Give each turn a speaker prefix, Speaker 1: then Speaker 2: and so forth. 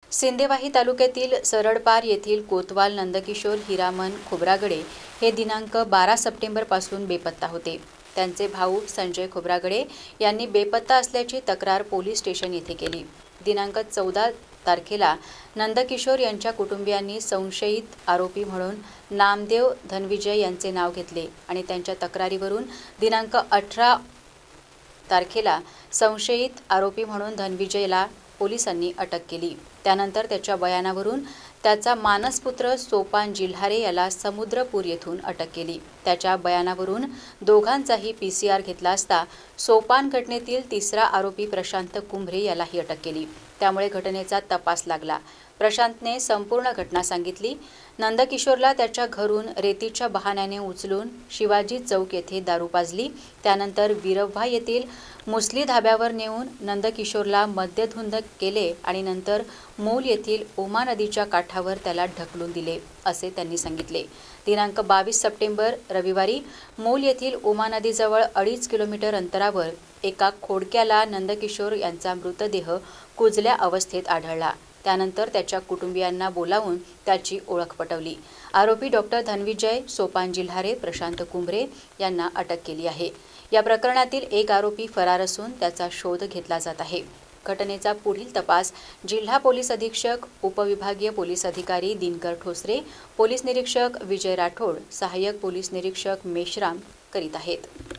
Speaker 1: सिंदेवाही तालुक्यातील सरडपार येथील कोतवाल नंदकिशोर हिरामन खोब्रागडे हे दिनांक 12 सप्टेंबरपासून बेपत्ता होते। त्यांचे भाऊ संजय खोब्रागडे यांनी बेपत्ता असल्याची तक्रार पोलीस स्टेशन येथे केली। दिनांक 14 तारखेला नंदकिशोर यांच्या कुटुंबियांनी संशयित आरोपी म्हणून नामदेव धनविजय यांचे नाव घेतले आणि त्यांच्या तक्रारीवरून दिनांक 18 तारखेला संशयित आरोपी म्हणून धनविजयला पोलिसांनी अटक केली। त्यानंतर त्याच्या बयानावरून त्याचा मानसपुत्र सोपान जिल्हारे याला समुद्रपूर येथून अटक केली। त्याच्या बयानावरून दोघांचाही पीसीआर घेतला असता सोपान घटनेतील तिसरा आरोपी प्रशांत कुंभरे यालाही अटक केली। त्यामुळे घटनेचा तपास लागला। प्रशांतने संपूर्ण घटना सांगितली। नंदकिशोरला त्याच्या घरून रेतीच्या बहाण्याने उचलून शिवाजी चौक येथे दारू पाजली। त्यानंतर विरव्हा येथील मुसली धाब्यावर नेऊन नंदकिशोरला मद्यधुंद केले आणि नंतर मूल येथील उमा नदीच्या काठावर त्याला ढकलून दिले असे त्यांनी सांगितले। दिनांक 22 सप्टेंबर रविवारी मूल येथील उमा नदीजवळ 2.5 किलोमीटर अंतरावर एका खोडक्याला नंदकिशोर यांचा मृतदेह कुजल्या अवस्थेत आढळला। त्यानंतर त्याच्या कुटुंबियांना बोलावून त्याची ओळख पटवली। आरोपी डॉक्टर धनविजय, सोपान जिल्हारे, प्रशांत कुंभरे यांना अटक केली आहे। या प्रकरणातील एक आरोपी फरार असून त्याचा शोध घेतला जात आहे। घटनेचा पुढील तपास जिल्हा पोलीस अधीक्षक, उपविभागीय पोलीस अधिकारी दिनकर ठोसरे, पोलीस निरीक्षक विजय राठोड, सहाय्यक पोलीस निरीक्षक मेश्राम करीत आहेत।